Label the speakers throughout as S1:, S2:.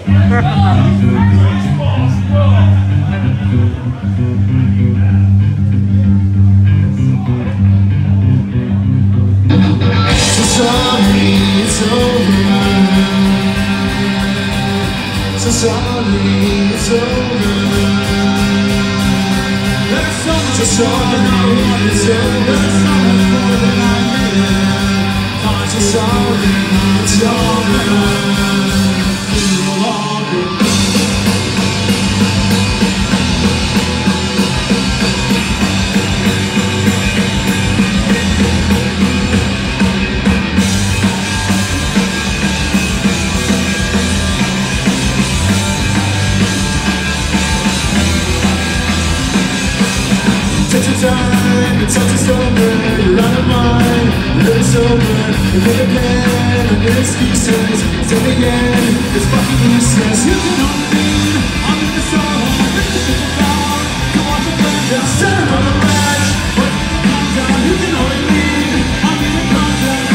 S1: So sorry, it's over. So sorry, it's over. So sorry, it's over. Time, it's all just over, you're out of mind, you're sober, you made a plan, and your excuses, till the end, it's fucking useless. You can only lean, I'm in the soul, this is about, to watch the plan down, stand on the ledge, but calm down, you can only lean, I'm in the contact.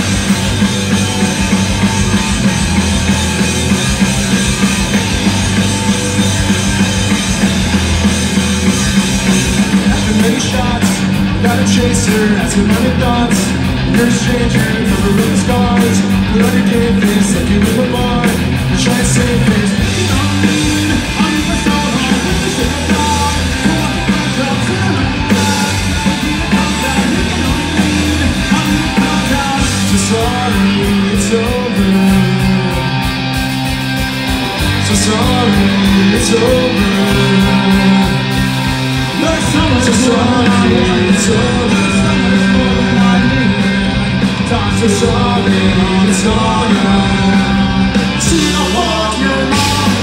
S1: After many shots, got a chaser, asking money thoughts. You're a stranger, covered with scars. Put on your game face like you live a bar. You try to save face, you don't mean. I'm in my soul, with the shit I thought. So what the fuck else? So I'm in the back. When you come down, you can only lean. I'm in the countdown. So sorry, it's over. So sorry, it's over. So sorry, it's over. So sorry, it's over. See, I walk your mom.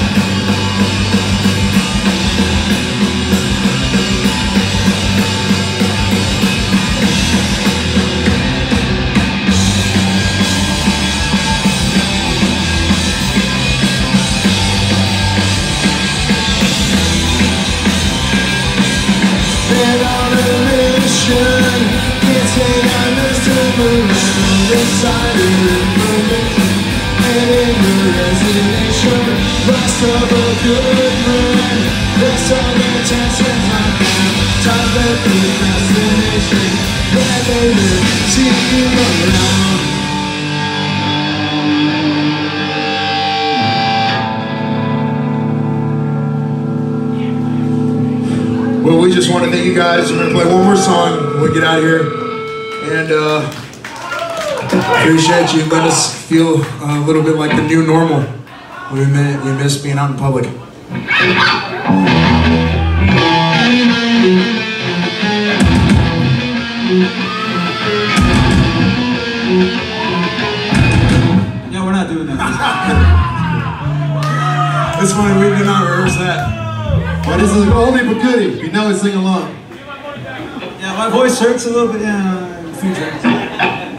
S1: And on a mission, can't say I missed him around inside of information and in your resignation. Lost of a good friend, lost all the intentions I have. Time for procrastination, glad they didn't see you around. Well, we just want to thank you guys. We're going to play one more song when we get out of here. And appreciate you letting us feel a little bit like the new normal. We miss being out in public.
S2: Yeah, we're not doing that.
S1: It's funny, we did not rehearse that.
S3: But this is an oldie but goodie. You know it, sing along.
S2: Yeah, my voice hurts a little bit. Yeah, a few tracks.